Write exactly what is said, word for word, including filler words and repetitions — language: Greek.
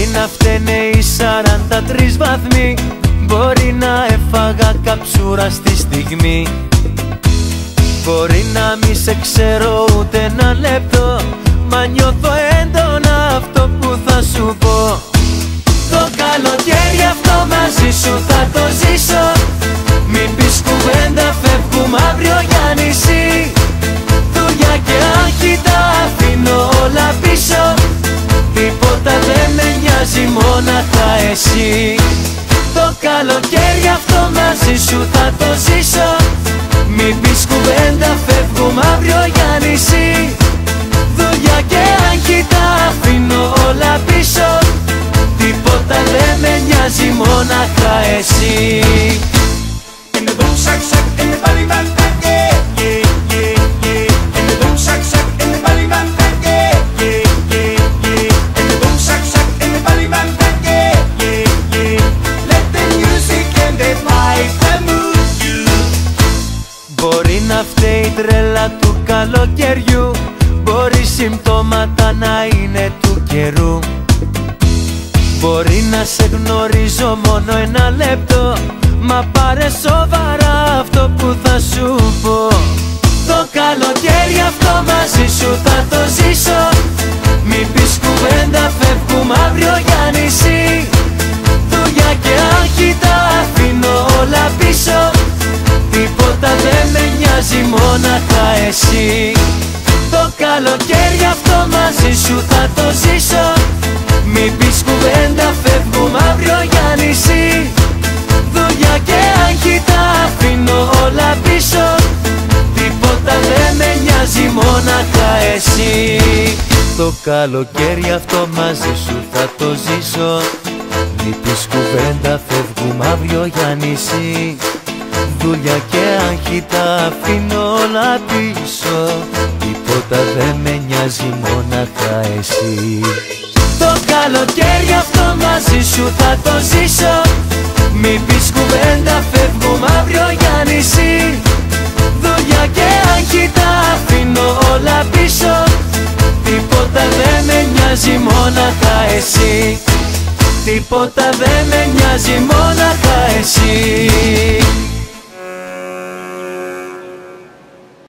Μπορεί να φταίνε οι σαράντα τρεις βαθμοί, μπορεί να έφαγα καψούρα στη στιγμή. Μπορεί να μη σε ξέρω ούτε ένα λεπτό, μα νιώθω έντονα αυτό που θα σου πω. Το καλοκαίρι αυτό μαζί σου θα το ζήσω. Μην πεις κουβέντα, φεύγουμε αύριο για νησί. Δουλειά και άγχη τα αφήνω όλα πίσω, τίποτα δεν με νοιάζει, μόναχα εσύ. Το καλοκαίρι αυτό μαζί σου θα το ζήσω. Μην πεις κουβέντα, φεύγουμε αύριο για νησί. Δουλειά και άγχη τα αφήνω όλα πίσω, τίποτα δεν με νοιάζει, μόναχα εσύ. In the boom shack shack, in the bally man bang, yeah, yeah, yeah, yeah. In the boom shack shack, in the bally man bang, yeah, yeah, yeah, yeah. In the boom shack shack, in the bally man bang, yeah, yeah, yeah. Let the music and the vibe move you. Μπορεί να φταίει η τρέλα του καλοκαιριού, μπορεί συμπτώματα να είναι του καιρού. Μπορεί να σε γνωρίζω μόνο ένα λεπτό, μα πάρε σοβαρά αυτό που θα σου πω. Το καλοκαίρι αυτό μαζί σου θα το ζήσω. Μην πεις κουβέντα, φεύγουμε αύριο για νησί. Δουλειά και άγχη τα αφήνω όλα πίσω, τίποτα δεν με νοιάζει, μόναχα εσύ. Το καλοκαίρι αυτό μαζί σου θα το ζήσω. Μην πεις κουβέντα, φεύγουμε αύριο για νησί. Δουλειά και άγχη τα αφήνω όλα πίσω, τίποτα δεν με νοιάζει, μόναχα εσύ. Το καλοκαίρι αυτό μαζί σου θα το ζήσω. Μην πεις κουβέντα, φεύγουμε αύριο για νησί. Δουλειά και άγχη τα αφήνω όλα πίσω, τίποτα δεν με νοιάζει, μόναχα εσύ. Το καλοκαίρι αυτό μαζί σου θα το ζήσω. Μην πεις κουβέντα, φεύγουμε αύριο για νησί. Δουλειά και άγχη τα αφήνω όλα πίσω, τίποτα δεν με νοιάζει, μόναχα εσύ. Τίποτα δεν με νοιάζει, μόναχα εσύ.